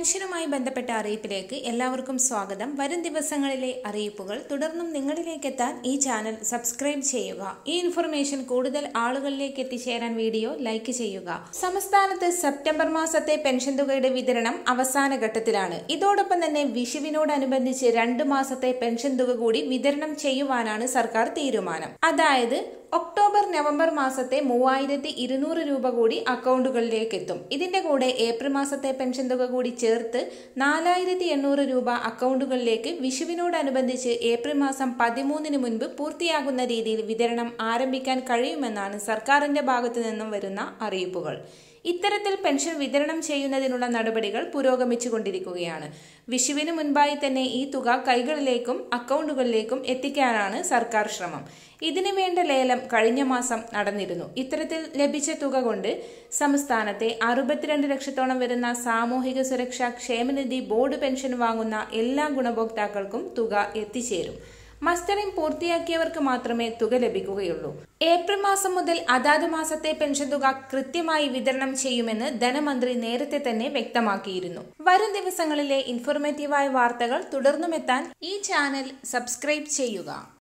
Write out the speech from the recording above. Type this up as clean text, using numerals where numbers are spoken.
പെൻഷനുമായി ബന്ധപ്പെട്ട അറിയിപ്പിലേക്ക് എല്ലാവർക്കും സ്വാഗതം. വരും ദിവസങ്ങളിലെ അറിയിപ്പുകൾ തുടർന്നും നിങ്ങളിലേക്ക് എത്താൻ ഈ ചാനൽ സബ്സ്ക്രൈബ് ചെയ്യുക. ഈ ഇൻഫർമേഷൻ കൂടുതൽ ആളുകളിലേക്ക് എത്തിച്ചേരാൻ വീഡിയോ ലൈക്ക് ചെയ്യുക. സംസ്ഥാനത്ത് സെപ്റ്റംബർ മാസത്തെ പെൻഷൻ തുകയുടെ വിതരണം അവസാന ഘട്ടത്തിലാണ്. ഇതോടൊപ്പം തന്നെ വിഷുവിനോടനുബന്ധിച്ച് 2 മാസത്തെ പെൻഷൻ തുക കൂടി വിതരണം ചെയ്യുവാനാണ് സർക്കാർ തീരുമാനം. അതായത് ഒക്ടോബർ നവംബർ മാസത്തെ 3200 രൂപ കൂടി അക്കൗണ്ടുകളിലേക്ക് എത്തും. ഇതിന്റെ കൂടെ ഏപ്രിൽ മാസത്തെ പെൻഷൻ തുക കൂടി ചേർത്ത് 4800 രൂപ അക്കൗണ്ടുകളിലേക്ക് വിഷുവിനോടനുബന്ധിച്ച് ഏപ്രിൽ മാസം 13 മുൻപ് പൂർത്തിയാകുന്ന രീതിയിൽ വിതരണം ആരംഭിക്കാൻ കഴിയുമെന്നാണ് സർക്കാരിന്റെ ഭാഗത്തു നിന്നും വരുന്ന അറിയിപ്പുകൾ. ഇത്തരത്തിൽ പെൻഷൻ വിതരണം ചെയ്യുന്നതിനുള്ള നടപടികൾ പുരോഗമിച്ചുകൊണ്ടിരിക്കുകയാണ്. വിഷുവിന് മുൻപായി തന്നെ ഈ തുക കൈകളിലേക്കും അക്കൗണ്ടുകളിലേക്കും എത്തിക്കാനാണ് സർക്കാർ ശ്രമം. ഇതിനു വേണ്ട ലേലം കഴിഞ്ഞ മാസം നടന്നിരുന്നു. ഇത്തരത്തിൽ ലഭിച്ച തുക കൊണ്ട് സംസ്ഥാനത്തെ 62 ലക്ഷത്തോളം വരുന്ന സാമൂഹിക സുരക്ഷാ ക്ഷേമനിധി ബോർഡ് പെൻഷൻ വാങ്ങുന്ന എല്ലാ ഗുണഭോക്താക്കൾക്കും തുക എത്തിച്ചേരും. മസ്റ്ററിംഗ് പൂർത്തിയാക്കിയവർക്ക് മാത്രമേ തുക ലഭിക്കുകയുള്ളൂ. ഏപ്രിൽ മാസം മുതൽ അതാത് മാസത്തെ പെൻഷൻ തുക കൃത്യമായി വിതരണം ചെയ്യുമെന്ന് ധനമന്ത്രി നേരത്തെ തന്നെ വ്യക്തമാക്കിയിരുന്നു. വരും ദിവസങ്ങളിലെ ഇൻഫോർമേറ്റീവായ വാർത്തകൾ തുടർന്നുമെത്താൻ ഈ ചാനൽ സബ്സ്ക്രൈബ് ചെയ്യുക.